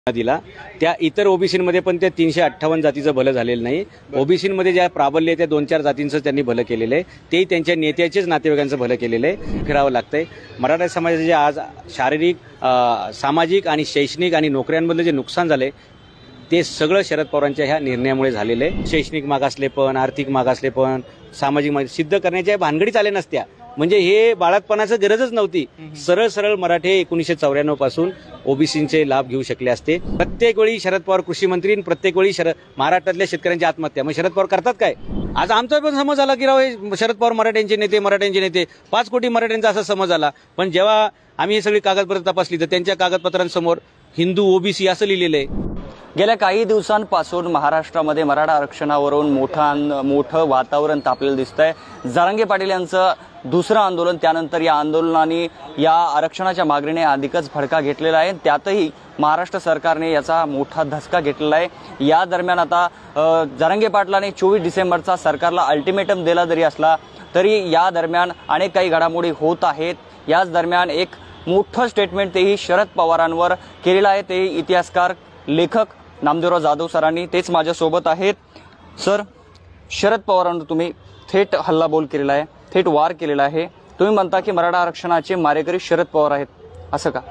दिला त्या इतर ओबीसीमध्ये पण त्या 358 जातीचं भलं झालेलं नाही। ओबीसीमध्ये ज्या प्राबल्य त्या 2-4 जातींचं त्यांनी भलं केलेलं आहे, तेही त्यांच्या नेत्याचेच नातेवाईकांचं भलं केलेलं आहे। फिरावं लागतंय। मराठा समाजाचे जे आज शारीरिक, सामाजिक आणि शैक्षणिक आणि नोकऱ्यांमधलं जे नुकसान झाले ते सगळं शरद पवारांच्या ह्या निर्णयामुळे झालेलं आहे। शैक्षणिक मागासलेपण, आर्थिक मागासलेपण, सामाजिक सिद्ध करण्याच्या भानगडीच आले नसत्या, म्हणजे हे बाळातपणाचं गरजच नव्हती। सरळ सरळ मराठे 1994 पासून ओबीसींचे लाभ घेऊ शकले असते। प्रत्येक वेळी शरद पवार कृषी मंत्री, प्रत्येक वेळी महाराष्ट्रातल्या शेतकऱ्यांची आत्महत्या। मग शरद पवार करतात काय? आज आमचा पण समज आला की राव हे शरद पवार मराठ्यांचे नेते 5 कोटी मराठ्यांचा असा समज आला। पण जेव्हा आम्ही हे सगळी कागदपत्र तपासली तर त्यांच्या कागदपत्रांसमोर हिंदू ओबीसी असं लिहिलेलं आहे। गेल्या काही दिवसांपासून महाराष्ट्रामध्ये मराठा आरक्षणावरून मोठं वातावरण तापलेलं दिसतंय। जरांगे पाटील यांचं दुसरं आंदोलन, त्यानंतर या आंदोलनाने या आरक्षणाच्या मागणीने अधिकच भडका घेतलेला आहे। त्यातही महाराष्ट्र सरकारने याचा मोठा धसका घेतलेला आहे। या दरम्यान आता जरांगे पाटलांनी 24 डिसेंबरचा सरकारला अल्टिमेटम दिला जरी असला तरी या दरम्यान अनेक काही घडामोडी होत आहेत। याच दरम्यान एक मोठं स्टेटमेंट तेही शरद पवारांवर केलेलं आहे, ते इतिहासकार लेखक नामदेवराव जाधव सरांनी, तेच माझ्यासोबत आहेत। सर, शरद पवारांवर तुम्ही थेट हल्लाबोल केलेला आहे, थेट वार केलेला आहे। तुम्ही म्हणता की मराठा आरक्षणाचे मारेकरी शरद पवार आहेत, असं का?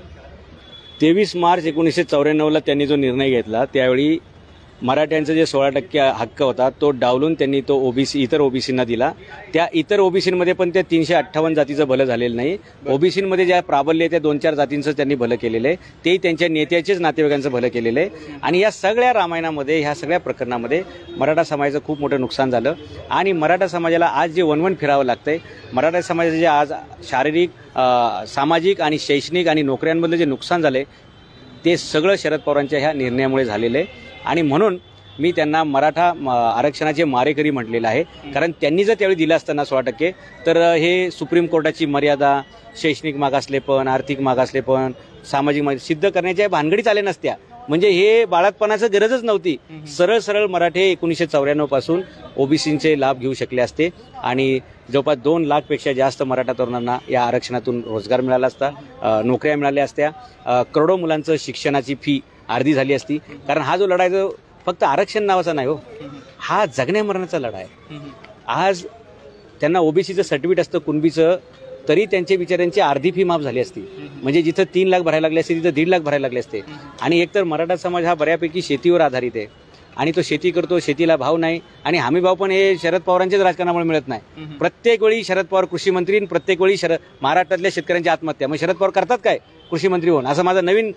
23 मार्च 1994ला त्यांनी जो निर्णय घेतला त्यावेळी मराठ्यांचा जे 16% हक्क होता तो डावलून त्यांनी तो इतर ओबीसींना दिला। त्या इतर ओबीसींमध्ये पण त्या 358 जातीचं भलं झालेलं नाही। ओबीसींमध्ये ज्या प्राबल्य त्या 2-4 जातींचं त्यांनी भलं केलेलं आहे, तेही त्यांच्या नेत्याचेच नातेवाईकांचं भलं केलेलं आहे। आणि या सगळ्या रामायणामध्ये, ह्या सगळ्या प्रकरणामध्ये मराठा समाजाचं खूप मोठं नुकसान झालं आणि मराठा समाजाला आज जे वणवण फिरावं लागतंय, मराठा समाजाचे जे आज शारीरिक, सामाजिक आणि शैक्षणिक आणि नोकऱ्यांमधलं जे नुकसान झाले ते सगळं शरद पवारांच्या ह्या निर्णयामुळे झालेलं आहे। आणि म्हणून मी त्यांना मराठा आरक्षणाचे मारेकरी म्हटलेलं आहे। कारण त्यांनी जर त्यावेळी दिलं असतं ना 16%, तर हे सुप्रीम कोर्टाची मर्यादा, शैक्षणिक मागासलेपण, आर्थिक मागासलेपण, सामाजिक सिद्ध करण्याच्या भानगडीच आले नसत्या, म्हणजे हे बाळातपणाचं गरजच नव्हती। सरळ सरळ मराठे 1994 पासून ओबीसींचे लाभ घेऊ शकले असते आणि जवळपास 2 लाखपेक्षा जास्त मराठा तरुणांना या आरक्षणातून रोजगार मिळाला असता, नोकऱ्या मिळाल्या असत्या, करोडो मुलांचं शिक्षणाची फी अर्धी झाली असती। कारण हा जो लढा आहे तो फक्त आरक्षण नावाचा नाही हो, हा जगण्या मरणाचा लढा आहे। आज त्यांना ओबीसीचं सर्टिफिकेट असतं कुणबीचं, तरी त्यांच्या बिचाऱ्यांची अर्धी फी माफ झाली असती, म्हणजे जिथं 3 लाख भरायला लागले असते तिथं 1.5 लाख भरायला लागले असते। आणि एकतर मराठा समाज हा बऱ्यापैकी शेतीवर आधारित आहे आणि तो शेती करतो, शेतीला भाव नाही आणि हमी भाव पण हे शरद पवारांच्याच राजकारणामुळे मिळत नाही। प्रत्येक वेळी शरद पवार कृषी मंत्री, प्रत्येक वेळी महाराष्ट्रातल्या शेतकऱ्यांची आत्महत्या। मग शरद पवार करतात काय कृषी मंत्री होऊन? असा माझा नवीन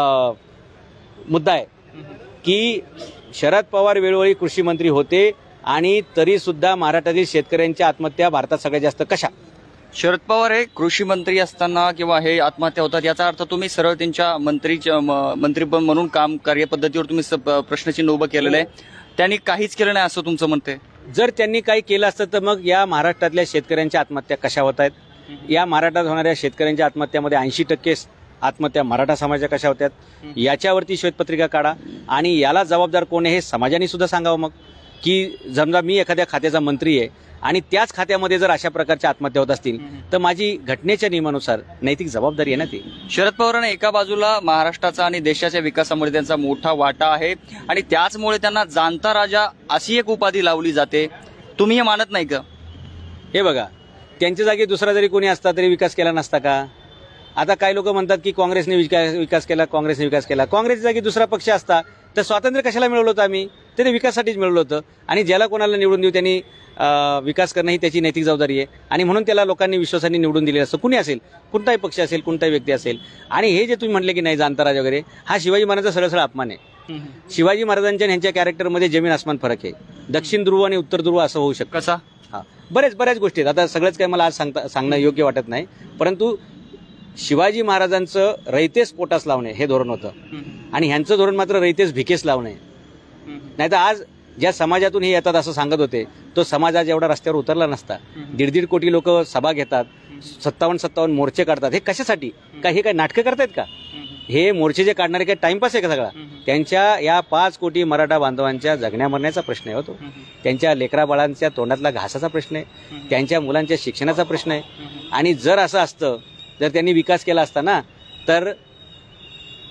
मुद्दा आहे की शरद पवार वेळोवेळी कृषी मंत्री होते आणि तरी सुद्धा महाराष्ट्रातील शेतकऱ्यांच्या आत्महत्या भारतात सगळ्यात जास्त कशा? शरद पवार हे कृषी मंत्री असताना किंवा हे आत्महत्या होतात याचा अर्थ तुम्ही सरळ त्यांच्या मंत्री म्हणून काम कार्यपद्धतीवर तुम्ही प्रश्नचिन्ह उभं केलेलं आहे। त्यांनी काहीच केलं नाही असं तुमचं म्हणते? जर त्यांनी काही केलं असतं तर मग या महाराष्ट्रातल्या शेतकऱ्यांच्या आत्महत्या कशा होत आहेत? या महाराष्ट्रात होणाऱ्या शेतकऱ्यांच्या आत्महत्यामध्ये 80% आत्महत्या मराठा समाजाच्या कशा होत्यात? याच्यावरती श्वेतपत्रिका काढा आणि याला जबाबदार कोण आहे हे समाजाने सुद्धा सांगावं। मग की समजा मी एखाद्या खात्याचा मंत्री आहे आणि त्याच खात्यामध्ये जर अशा प्रकारच्या आत्महत्या होत असतील तर माझी घटनेच्या नियमानुसार नैतिक जबाबदारी आहे ना ती। शरद पवारांना एका बाजूला महाराष्ट्राचा आणि देशाच्या विकासामध्ये त्यांचा मोठा वाटा आहे आणि त्याचमुळे त्यांना जाणता राजा अशी एक उपाधी लावली जाते, तुम्ही हे मानत नाही का? हे बघा, त्यांच्या जागी दुसरा जरी कोणी असता तरी विकास केला नसता का? आता काही लोक म्हणतात की काँग्रेसने विकास केला, काँग्रेसच्या जागी दुसरा पक्ष असता तर स्वातंत्र्य कशाला मिळवलं होतं? आम्ही ते विकासासाठीच मिळवलं होतं आणि ज्याला कोणाला निवडून देऊ त्यांनी विकास करणं ही त्याची नैतिक जबाबदारी आहे आणि म्हणून त्याला लोकांनी विश्वासाने निवडून दिलेलं असतं। कुणी असेल, कोणताही पक्ष असेल, कोणताही व्यक्ती असेल। आणि हे जे तुम्ही म्हटले की नाही जाणता राजा वगैरे, हा शिवाजी महाराजांचा सरळ सरळ अपमान आहे। शिवाजी महाराजांच्या ह्यांच्या कॅरेक्टरमध्ये जमीन आसमान फरक आहे। दक्षिण ध्रुव आणि उत्तर ध्रुव असं होऊ शकतं। कसा? हा, बऱ्याच गोष्टी आहेत। आता सगळंच काही मला आज सांगणं योग्य वाटत नाही, परंतु शिवाजी महाराजांचं रयतेस पोटास लावणे हे धोरण होतं आणि ह्यांचं धोरण मात्र रयतेस भिकेस लावणे। नाहीतर आज ज्या समाजातून हे येतात असं सांगत होते तो समाज आज एवढा रस्त्यावर उतरला नसता। 1.5 कोटी लोक सभा घेतात, 57 मोर्चे काढतात, हे कशासाठी? हे काय नाटकं करतायत का? हे मोर्चे जे काढणारे काय टाइमपास आहे का सगळा? त्यांच्या या 5 कोटी मराठा बांधवांच्या जगण्या मरण्याचा प्रश्न आहे होतो, त्यांच्या लेकरा बाळांच्या तोंडातला घासाचा प्रश्न आहे, त्यांच्या मुलांच्या शिक्षणाचा प्रश्न आहे। आणि जर असं असतं, जर त्यांनी विकास केला असता ना, तर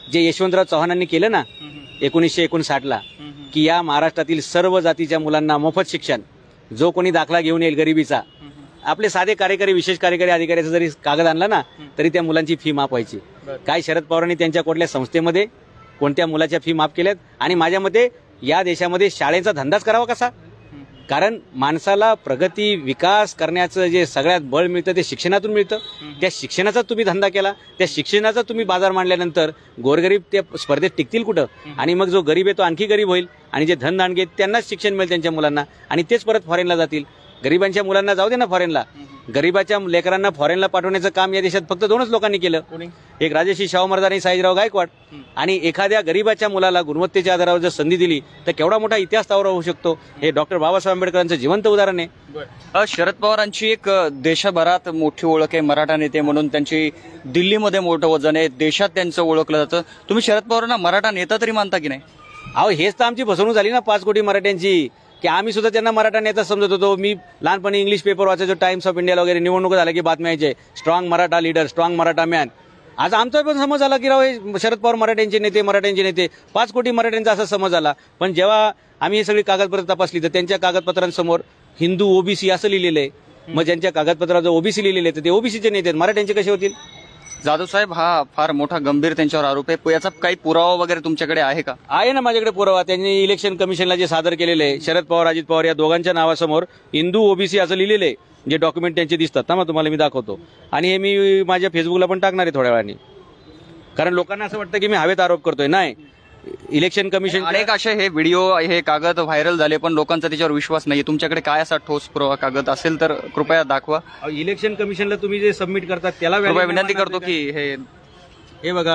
जे यशवंतराव चव्हाणांनी केलं ना 1959ला, की या महाराष्ट्रातील सर्व जातीच्या मुलांना मोफत शिक्षण, जो कोणी दाखला घेऊन येईल गरिबीचा, आपले साधे कार्यकारी विशेष कार्यकारी अधिकाऱ्याचा जरी कागद आणला ना तरी त्या मुलांची फी माफ व्हायची. काय शरद पवारांनी त्यांच्या कुठल्या संस्थेमध्ये कोणत्या मुलाच्या फी माफ केल्यात? आणि माझ्या मते या देशामध्ये शाळेचा धंदाच करावा कसा? कारण माणसाला प्रगती विकास करण्याचं जे सगळ्यात बळ मिळतं ते शिक्षणातून मिळतं. त्या शिक्षणाचा तुम्ही धंदा केला, त्या शिक्षणाचा तुम्ही बाजार मांडल्यानंतर गोरगरीब त्या स्पर्धेत टिकतील कुठं? आणि मग जो गरीब आहे तो आणखी गरीब होईल आणि जे धनदांडगे त्यांनाच शिक्षण मिळेल त्यांच्या मुलांना आणि तेच परत फॉरेनला जातील. गरिबांच्या मुलांना जाऊ दे ना फॉरेनला, गरिबाच्या लेकरांना फॉरेनला पाठवण्याचं काम या देशात फक्त 2च लोकांनी केलं, एक राजर्षी शाहू महाराज आणि साईराव गायकवाड. आणि एखाद्या गरिबाच्या मुलाला गुणवत्तेच्या आधारावर जर संधी दिली तर केवढा मोठा इतिहास तयार होऊ शकतो. हे डॉक्टर बाबासाहेब आंबेडकरांचं जिवंत उदाहरण आहे. शरद पवारांची एक देशभरात मोठी ओळख आहे, मराठा नेते म्हणून त्यांची दिल्लीमध्ये मोठं वजन आहे, देशात त्यांचं ओळखलं जातं. तुम्ही शरद पवारांना मराठा नेता तरी मानता की नाही? अहो हेच तर आमची फसवणूक झाली ना 5 कोटी मराठ्यांची, की आम्ही सुद्धा त्यांना मराठा नेता समजत होतो. मी लहानपणी इंग्लिश पेपर वाचायचो, टाइम्स ऑफ इंडियाला वगैरे, निवडणूक झाल्या की बातम्या यायचे, strong Maratha leader, strong Maratha man. आज आमचा पण समज आला की राव हे शरद पवार मराठ्यांचे नेते 5 कोटी मराठ्यांचा असा समज आला. पण जेव्हा आम्ही ही सगळी कागदपत्र तपासली तर त्यांच्या कागदपत्रांसमोर हिंदू ओबीसी असं लिहिलेलं आहे. मग ज्यांच्या कागदपत्रावर ओबीसी लिहिलेले आहे तर ते ओबीसीचे नेते, मराठ्यांचे कसे होतील? जाधव साहेब, हा फार मोठा गंभीर त्यांच्यावर आरोप आहे. याचा काही पुरावा वगैरे तुमच्याकडे आहे का? आहे ना माझ्याकडे पुरावा. त्यांनी इलेक्शन कमिशनला जे सादर केलेले आहे, शरद पवार अजित पवार या दोघांच्या नावासमोर हिंदू ओबीसी असं लिहिलेलं आहे. जे डॉक्युमेंट त्यांचे दिसतात ना, मग तुम्हाला मी दाखवतो. आणि हे मी माझ्या फेसबुकला पण टाकणार आहे थोड्या वेळाने, कारण लोकांना असं वाटतं की मी हवेत आरोप करतोय. नाही, इलेक्शन कमिशन अनेक असे हे व्हिडिओ हे कागद व्हायरल झाले पण लोकांचा त्याच्यावर विश्वास नाही. तुमच्याकडे काय असा ठोस पुरावा कागद असेल तर कृपया दाखवा. इलेक्शन कमिशनला तुम्ही जे सबमिट करतात त्याला विनंती करतो की हे बघा,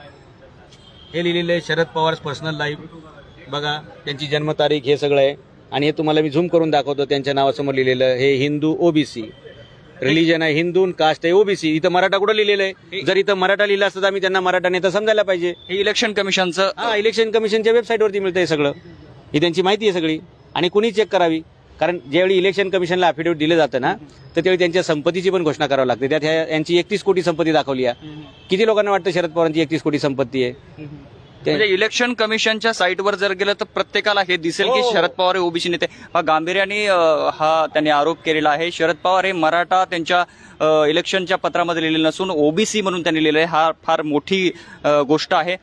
हे लिहिलेलं आहे शरद पवार पर्सनल लाईफ. बघा त्यांची जन्मतारीख, हे सगळं आहे. आणि हे तुम्हाला मी झूम करून दाखवतो. त्यांच्या नावासमोर लिहिलेलं हे हिंदू ओबीसी, रिलीजन आहे हिंदू, कास्ट आहे ओबीसी. इथं मराठा कुठं लिहिलेलं आहे? जर इथं मराठा लिहिलं असतं तर आम्ही त्यांना मराठा नेता समजायला पाहिजे. हे इलेक्शन कमिशनचं, इलेक्शन कमिशनच्या वेबसाईटवरती मिळतं हे सगळं. ही त्यांची माहिती आहे सगळी आणि कुणी चेक करावी. कारण ज्यावेळी इलेक्शन कमिशनला अफिडेव्हिट दिलं जातं ना तर त्यावेळी त्यांच्या संपत्तीची पण घोषणा करावी लागते. त्यात यांची 31 कोटी संपत्ती दाखवली आहे. किती लोकांना वाटतं शरद पवारांची 31 कोटी संपत्ती आहे? म्हणजे इलेक्शन कमिशनच्या साईटवर जर गेलं तर प्रत्येकाला हे दिसेल की शरद पवार हे ओबीसी नेते. हा गांभीर्याने हा त्यांनी आरोप केलेला आहे. शरद पवार हे मराठा त्यांच्या इलेक्शनच्या पत्रामध्ये लिहिलेलं नसून ओबीसी म्हणून त्यांनी लिहिलं आहे. हा फार मोठी गोष्ट आहे.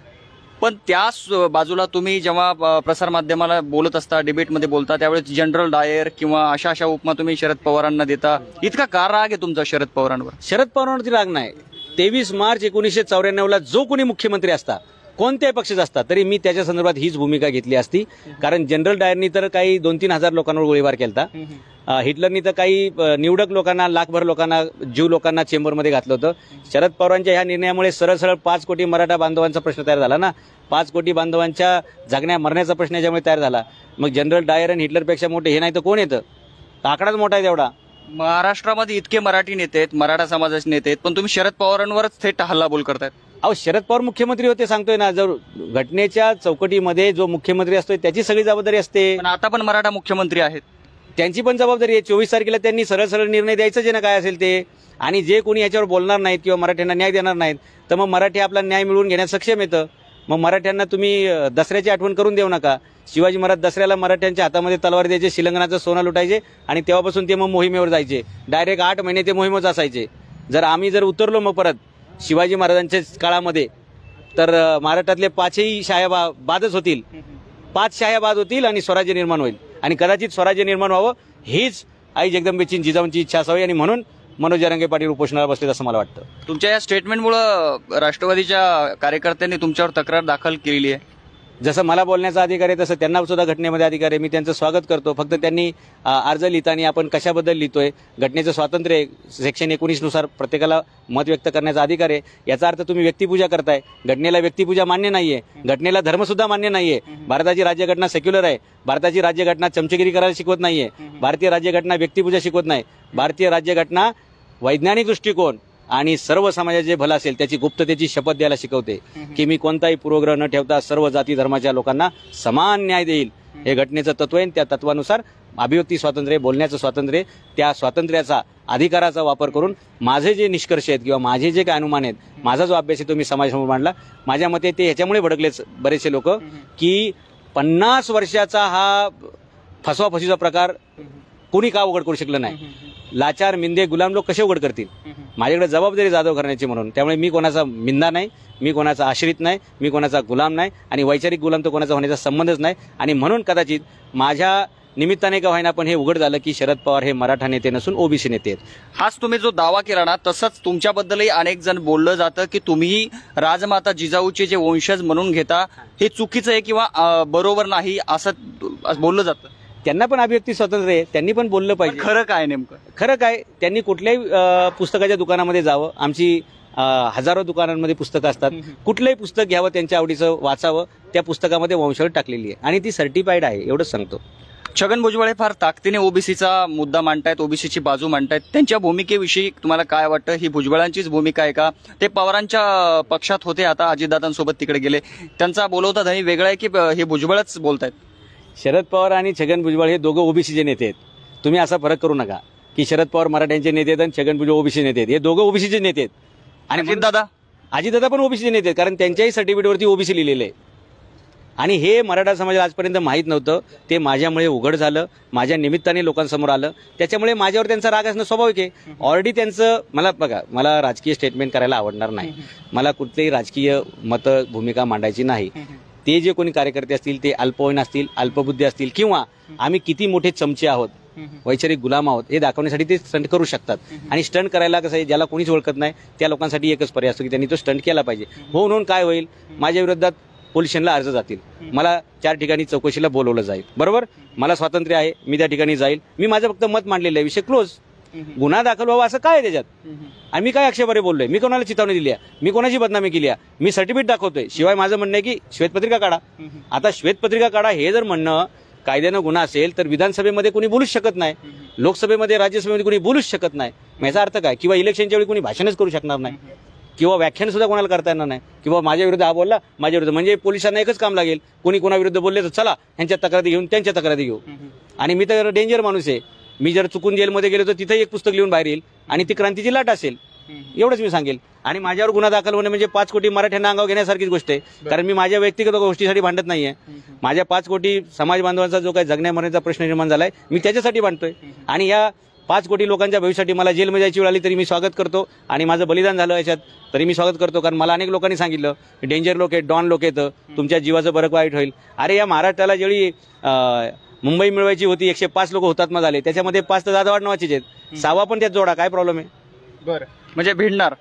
पण त्याच बाजूला तुम्ही जेव्हा प्रसारमाध्यमाला बोलत असता, डिबेटमध्ये बोलता, त्यावेळेस जनरल डायर किंवा अशा उपमा तुम्ही शरद पवारांना देता. इतका का राग आहे तुमचा शरद पवारांवर? शरद पवारांवरती राग नाही. 23 मार्च 1994ला जो कोणी मुख्यमंत्री असता, कोणत्याही पक्षाचा असता, तरी मी त्याच्या संदर्भात हीच भूमिका घेतली असती. कारण जनरल डायरनी तर काही 2-3 हजार लोकांवर गोळीबार केलता. हिटलरनी तर काही निवडक लोकांना, लाखभर लोकांना, जीव लोकांना चेंबरमध्ये घातलं होतं. शरद पवारांच्या ह्या निर्णयामुळे सरळ सरळ 5 कोटी मराठा बांधवांचा प्रश्न तयार झाला ना. 5 कोटी बांधवांच्या जगण्या मरण्याचा प्रश्न याच्यामुळे तयार झाला. मग जनरल डायर आणि हिटलरपेक्षा मोठे हे नाही तर कोण येतं? आकडाच मोठा आहे तेवढा. महाराष्ट्रामध्ये इतके मराठी नेते आहेत, मराठा समाजाचे नेते आहेत, पण तुम्ही शरद पवारांवरच थेट हल्लाबोल करतायत. अहो शरद पवार मुख्यमंत्री होते सांगतोय ना. जर घटनेच्या चौकटीमध्ये जो मुख्यमंत्री असतोय त्याची सगळी जबाबदारी असते. पण आता पण मराठा मुख्यमंत्री आहेत, त्यांची पण जबाबदारी आहे. 24 तारखेला त्यांनी सरळ सरळ निर्णय द्यायचं जे ना काय असेल ते. आणि जे कोणी याच्यावर बोलणार नाहीत किंवा मराठ्यांना न्याय देणार नाहीत तर मग मराठी आपला न्याय मिळवून घेण्यास सक्षम येतं. मग मराठ्यांना तुम्ही दसऱ्याची आठवण करून देऊ नका. शिवाजी महाराज दसऱ्याला मराठ्यांच्या हातामध्ये तलवार द्यायचे, शिलंगणाचं सोनं लुटायचे आणि तेव्हापासून ते मग मोहिमेवर जायचे. डायरेक्ट 8 महिने ते मोहिमेच असायचे. जर आम्ही जर उतरलो मग परत शिवाजी महाराजांच्या काळामध्ये तर महाराष्ट्रातले 5ही शाह्या बादच होतील. 5 शाह्या बाद होतील आणि स्वराज्य निर्माण होईल. आणि कदाचित स्वराज्य निर्माण व्हावं हीच आई जगदंबेची जिजाऊंची इच्छा असावी. आणि म्हणून मनोज जरांगे पाटील उपोषणाला बसलेत असं मला वाटतं. तुमच्या या स्टेटमेंटमुळे राष्ट्रवादीच्या कार्यकर्त्यांनी तुमच्यावर तक्रार दाखल केलेली आहे. जसं मला बोलण्याचा अधिकार आहे तसं त्यांना सुद्धा घटनेमध्ये अधिकार आहे. मी त्यांचं स्वागत करतो. फक्त त्यांनी अर्ज लिहिताना आपण कशाबद्दल लिहितोय, घटनेचं स्वातंत्र्य आहे, सेक्शन 19 नुसार प्रत्येकाला मत व्यक्त करण्याचा अधिकार आहे. याचा अर्थ तुम्ही व्यक्तिपूजा करताय. घटनेला व्यक्तिपूजा मान्य नाहीये, घटनेला धर्म सुद्धा मान्य नाहीये. भारताची राज्यघटना सेक्युलर आहे. भारताची राज्यघटना चमचगिरी करायला शिकवत नाहीये. भारतीय राज्यघटना व्यक्तिपूजा शिकवत नाही. भारतीय राज्यघटना वैज्ञानिक दृष्टिकोन आणि सर्व समाजाचे भलं असेल त्याची गुप्ततेची शपथ द्यायला शिकवते की मी कोणताही पूर्वग्रह न ठेवता सर्व जाती धर्माच्या लोकांना समान न्याय देईल. हे घटनेचं तत्व आहे. त्या तत्वानुसार अभिव्यक्ती स्वातंत्र्य, बोलण्याचं स्वातंत्र्य, त्या स्वातंत्र्याचा अधिकाराचा वापर करून माझे जे निष्कर्ष आहेत किंवा माझे जे काय अनुमान आहेत, माझा जो अभ्यास आहे तो मी समाजासमोर मांडला. माझ्या मते ते ह्याच्यामुळे भडकलेच बरेचसे लोक की 50 वर्षाचा हा फसवाफसीचा प्रकार कोणी का उघड करू शकलं नाही. लाचार, मिंदे, गुलाम लोक कसे उघड करतील. माझ्याकडे जबाबदारी जाधव करण्याची म्हणून. त्यामुळे मी कोणाचा मिंदा नाही, मी कोणाचा आश्रित नाही, मी कोणाचा गुलाम नाही आणि वैचारिक गुलाम तो कोणाचा होण्याचा संबंधच नाही. आणि म्हणून कदाचित माझ्या निमित्ताने का होईना पण हे उघड झालं की शरद पवार हे मराठा नेते नसून ओबीसी नेते आहेत. हाच तुम्ही जो दावा केला ना, तसंच तुमच्याबद्दलही अनेक जण बोललं जातं की तुम्ही राजमाता जिजाऊचे जे वंशज म्हणून घेता हे चुकीचं आहे किंवा बरोबर नाही असं बोललं जातं. त्यांना पण अभिव्यक्ती स्वातंत्र्य आहे, त्यांनी पण बोललं पाहिजे. खरं काय नेमकं? खरं काय, त्यांनी कुठल्याही पुस्तकाच्या दुकानामध्ये जावं. आमची हजारो दुकानांमध्ये पुस्तकं असतात. कुठलंही पुस्तक घ्यावं, त्यांच्या आवडीचं वाचावं. त्या पुस्तकामध्ये वंशावळ टाकलेली आहे आणि ती सर्टिफाईड आहे, एवढंच सांगतो. छगन भुजबळ फार ताकदीने ओबीसीचा मुद्दा मांडतायत, ओबीसीची बाजू मांडतायत. त्यांच्या भूमिकेविषयी तुम्हाला काय वाटतं? ही भुजबळांचीच भूमिका आहे का? ते पवारांच्या पक्षात होते, आता अजितदादांसोबत तिकडे गेले. त्यांचा बोलवता धनी वेगळा आहे की हे भुजबळच बोलतायत? शरद पवार आणि छगन भुजबळ हे दोघं ओबीसीचे नेते आहेत. तुम्ही असा फरक करू नका की शरद पवार मराठ्यांचे नेते आहेत आणि छगन भुजबळ ओबीसी नेते आहेत. हे दोघं ओबीसीचे नेते आहेत. आणि अजितदादा पण ओबीसीचे नेते आहेत, कारण त्यांच्याही सर्टिफिकेटवरती ओबीसी लिहिलेलं आहे. आणि हे मराठा समाजाला आजपर्यंत माहीत नव्हतं. ते माझ्यामुळे उघड झालं, माझ्या निमित्ताने लोकांसमोर आलं. त्याच्यामुळे माझ्यावर त्यांचा राग असणं स्वाभाविक आहे. ऑलरेडी त्यांचं मला राजकीय स्टेटमेंट करायला आवडणार नाही. मला कुठलीही राजकीय मतं भूमिका मांडायची नाही. ते जे कोणी कार्यकर्ते असतील ते अल्पवयीन असतील, अल्पबुद्धी असतील किंवा आम्ही किती मोठे चमचे आहोत, वैचारिक गुलाम आहोत हे दाखवण्यासाठी ते स्टंट करू शकतात. आणि स्टंट करायला कसं आहे, ज्याला कोणीच ओळखत नाही त्या लोकांसाठी एकच पर्याय असतो की त्यांनी तो स्टंट केला पाहिजे. म्हणून काय होईल, माझ्या विरोधात पोलीस स्टेशनला अर्ज जातील, मला 4 ठिकाणी चौकशीला बोलवलं जाईल. बरोबर, मला स्वातंत्र्य आहे, मी त्या ठिकाणी जाईल. मी माझं फक्त मत मांडलेलं आहे, विषय क्लोज. गुन्हा दाखल व्हावा असं काय आहे त्याच्यात? आणि मी काय आक्षेपार्ह बोललोय? मी कोणाला चितावणी दिली आहे? मी कोणाची बदनामी केली आहे? मी सर्टिफिकेट दाखवतोय. शिवाय माझं म्हणणं आहे की श्वेतपत्रिका काढा. आता श्वेतपत्रिका काढा हे जर म्हणणं कायद्यानं गुन्हा असेल तर विधानसभेमध्ये कोणी बोलूच शकत नाही, लोकसभेमध्ये राज्यसभेमध्ये कोणी बोलूच शकत नाही. याचा अर्थ काय? किंवा इलेक्शनच्या वेळी कोणी भाषणच करू शकणार नाही किंवा व्याख्यान सुद्धा कोणाला करता येणार नाही. किंवा माझ्या विरुद्ध हा बोलला, माझ्या विरुद्ध, म्हणजे पोलिसांना एकच काम लागेल, कोणी कोणाविरुद्ध बोलले तर चला ह्यांच्या तक्रारी घेऊन त्यांच्या तक्रारी घेऊ. आणि मी तर डेंजर माणूस आहे. मी जर चुकून जेलमध्ये गेलो तर तिथेही एक पुस्तक लिहून बाहेर येईल आणि ती क्रांतीची लाट असेल, एवढंच मी सांगेल. आणि माझ्यावर गुन्हा दाखल होणे म्हणजे 5 कोटी मराठ्यांना अंगावर घेण्यासारखीच गोष्ट आहे. कारण मी माझ्या व्यक्तिगत गोष्टीसाठी भांडत नाहीये. माझ्या 5 कोटी समाज बांधवांचा जो काही जगण्या मरण्याचा प्रश्न निर्माण झालाय मी त्याच्यासाठी भांडतोय. आणि या 5 कोटी लोकांच्या भविष्यासाठी मला जेलमध्ये जायची वेळ आली तरी मी स्वागत करतो. आणि माझं बलिदान झालं याच्यात तरी मी स्वागत करतो. कारण मला अनेक लोकांनी सांगितलं डेंजर लोक आहेत, डॉन लोक आहेत, तुमच्या जीवाचं बरं वाईट होईल. अरे या महाराष्ट्राला जेवढी मुंबई मिळवायची होती 105 लोक हुतात्मा झाले, त्याच्यामध्ये 5 तर जाधव नावाचेच आहेत. 6वा पण त्यात जोडा, काय प्रॉब्लेम आहे? बरं, म्हणजे भिडणार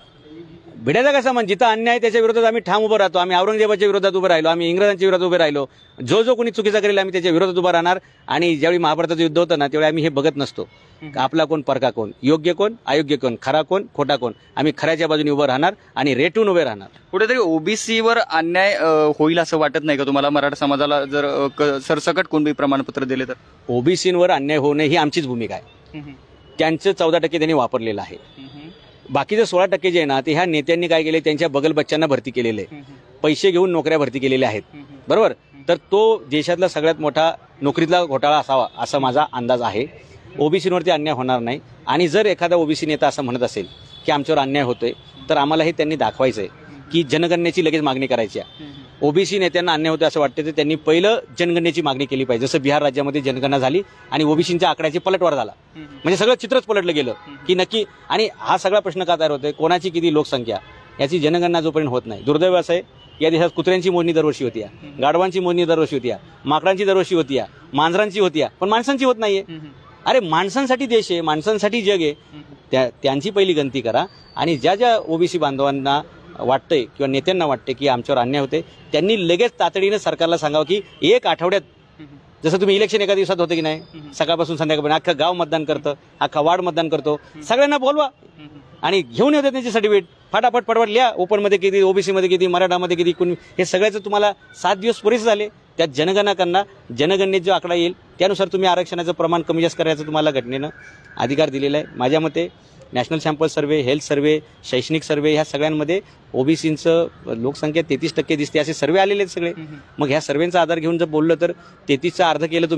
भिडायचा कसा म्हणजे जिथं अन्याय आहे त्याच्या विरोधात आम्ही ठाम उभं राहतो. आम्ही औरंगजेबाच्या विरोधात उभं राहिलो, आम्ही इंग्रजांच्या विरोधात उभे राहिलो. जो कोणी चुकीचा करेल आम्ही त्याच्या विरोधात उभं राहणार. आणि ज्यावेळी महाभारताचं युद्ध होतं ना त्यावेळी आम्ही हे बघत नसतो आपला कोण परका कोण, योग्य कोण अयोग्य कोण, खरा कोण खोटा कोण. आम्ही खऱ्याच्या बाजूने उभं राहणार आणि रेटून उभे राहणार. कुठेतरी ओबीसीवर अन्याय होईल असं वाटत नाही का तुम्हाला? मराठा समाजाला जर सरसकट कुणबी प्रमाणपत्र दिले तर ओबीसीवर अन्याय होऊ नये ही आमचीच भूमिका आहे. त्यांचं 14% त्यांनी वापरलेलं आहे. बाकीचे 16% जे आहे ना ते ह्या नेत्यांनी काय केले, त्यांच्या बगल बच्च्यांना भरती केलेले, पैसे घेऊन नोकऱ्या भरती केलेल्या आहेत. बरोबर, तर तो देशातला सगळ्यात मोठा नोकरीतला घोटाळा असावा असा माझा अंदाज आहे. ओबीसीवरती अन्याय होणार नाही. आणि जर एखादा ओबीसी नेता असं म्हणत असेल की आमच्यावर अन्याय होतोय तर आम्हाला हे त्यांनी दाखवायचंय की जनगणनेची लगेच मागणी करायची आहे. ओबीसी नेत्यांना अन्याय होते असं वाटतं तर त्यांनी पहिलं जनगणनेची मागणी केली पाहिजे. जसं बिहार राज्यामध्ये जनगणना झाली आणि ओबीसीच्या आकड्याची पलटवार झाला, म्हणजे सगळं चित्रच पलटलं गेलं की नक्की. आणि हा सगळा प्रश्न का तयार होतोय, कोणाची किती लोकसंख्या याची जनगणना जोपर्यंत होत नाही. दुर्दैव असं आहे या देशात कुत्र्यांची मोजणी दरवर्षी होती, गाढवांची मोजणी दरवर्षी होती, माकडांची दरवर्षी होती, मांजरांची होती, पण माणसांची होत नाहीये. अरे माणसांसाठी देश आहे, माणसांसाठी जग आहे, त्यांची पहिली गणती करा. आणि ज्या ओबीसी बांधवांना वाटतंय किंवा नेत्यांना वाटते की आमच्यावर अन्याय होते त्यांनी लगेच तातडीनं सरकारला सांगावं की 1 आठवड्यात, जसं तुम्ही इलेक्शन एका दिवसात होते की नाही, सकाळपासून संध्याकाळपर्यंत अख्खं गाव मतदान करतं, अख्खा वार्ड मतदान करतो, सगळ्यांना बोलवा आणि घेऊन येते त्यांचे सर्टिफिकेट. फटाफट पटपट लिहा, ओपनमध्ये किती, ओबीसीमध्ये किती, मराठामध्ये किती, कोणी, हे सगळ्याचं तुम्हाला 7 दिवस पुरेसे झाले. त्यात जनगणना करणार, जनगणनेत जो आकडा येईल त्यानुसार तुम्ही आरक्षणाचं प्रमाण कमी जास्त करायचं तुम्हाला घटनेनं अधिकार दिलेला आहे. माझ्या मते national sample survey, health survey, शैक्षणिक सर्व्हे ह्या सगळ्यांमध्ये ओबीसींचं लोकसंख्या 33% दिसते असे सर्व्हे आलेले आहेत सगळे. मग ह्या सर्व्हेचा आधार घेऊन जर बोललं तर 33चा अर्ध केलं तुम्ही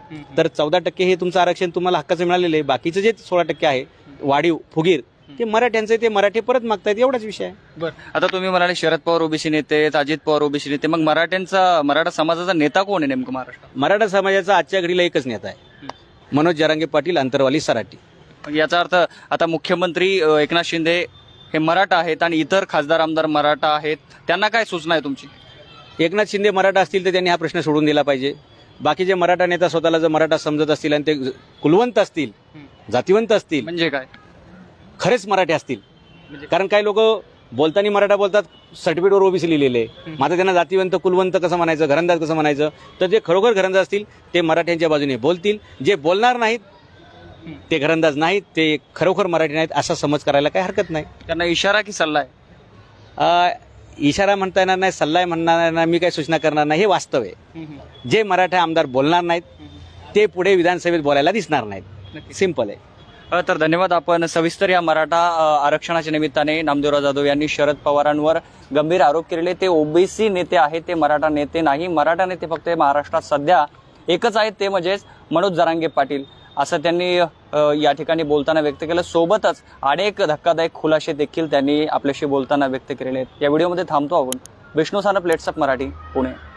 तर 14% हे तुमचं आरक्षण तुम्हाला हक्काचं मिळालेलं आहे. बाकीचं जे 16% आहे वाढीव फुगीर ते मराठ्यांचं आहे, ते मराठी परत मागतायत, एवढाच विषय आहे. बरं, आता तुम्ही म्हणाले शरद पवार ओबीसी नेते आहेत, अजित पवार ओबीसी नेते, मग मराठा समाजाचा नेता कोण आहे नेमकं महाराष्ट्रात? मराठा समाजाचा आजच्या घडीला एकच नेता आहे, मनोज जरांगे पाटील अंतरवाली सराटी. मग याचा अर्थ आता मुख्यमंत्री एकनाथ शिंदे हे मराठा आहेत आणि इतर खासदार आमदार मराठा आहेत, त्यांना काय सूचना आहे तुमची? एकनाथ शिंदे मराठा असतील तर त्यांनी हा प्रश्न सोडून दिला पाहिजे. बाकीचे मराठा नेता स्वतःला जर मराठा समजत असतील आणि ते कुलवंत असतील, जातीवंत असतील, म्हणजे काय खरेच मराठी असतील, कारण काही लोक बोलताना मराठा बोलतात, सर्टिफिकेटवर ओबीसी लिहिलेले, मात्र त्यांना जातीवंत कुलवंत कसं म्हणायचं, घरंदाज कसं म्हणायचं, तर जे खरोखर घरंदाज असतील ते मराठ्यांच्या बाजूने बोलतील. जे बोलणार नाहीत ते घरंदाज नाहीत, ते खरोखर मराठी नाहीत असा समज करायला काही हरकत नाही. त्यांना इशारा की सल्ला आहे? इशारा म्हणता येणार नाही, सल्ला म्हणणार नाही, मी काही सूचना करणार नाही, हे वास्तव आहे. जे मराठा आमदार बोलणार नाहीत ते पुढे विधानसभेत बोलायला दिसणार नाहीत, सिंपल आहे. तर धन्यवाद. आपण सविस्तर या मराठा आरक्षणाच्या निमित्ताने नामदेवराव जाधव यांनी शरद पवारांवर गंभीर आरोप केलेले. ते ओबीसी नेते आहेत, ते मराठा नेते नाही. मराठा नेते फक्त महाराष्ट्रात सध्या एकच आहेत, ते म्हणजेच मनोज जरांगे पाटील, असं त्यांनी या ठिकाणी बोलताना व्यक्त केलं. सोबतच अनेक धक्कादायक खुलासे देखील त्यांनी आपल्याशी बोलताना व्यक्त केलेले आहेत. या व्हिडिओमध्ये थांबतो आपण. Vishnu Sanap, let's up Marathi, Pune.